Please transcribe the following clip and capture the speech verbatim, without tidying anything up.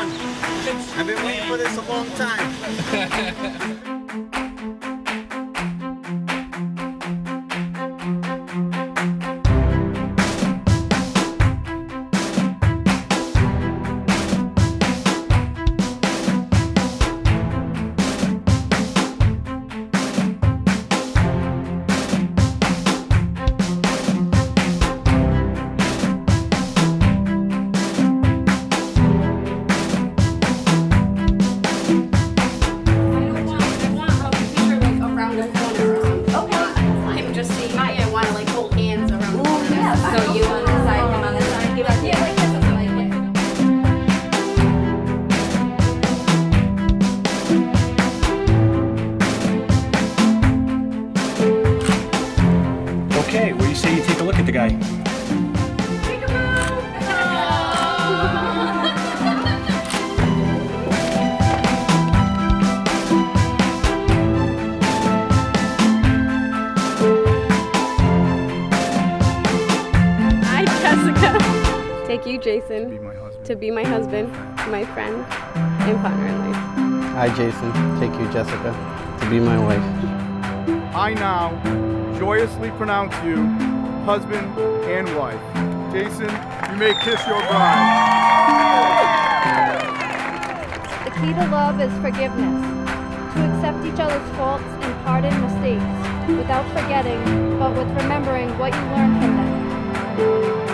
fun. I've been waiting for this a long time. Okay, what do you say you take a look at the guy? Hi, Jessica. Take you, Jason, To be my husband. to be my husband, my friend, and partner in life. Hi, Jason. Take you, Jessica, to be my wife. I now joyously pronounce you husband and wife. Jason, you may kiss your bride. The key to love is forgiveness, to accept each other's faults and pardon mistakes, without forgetting, but with remembering what you learned from them.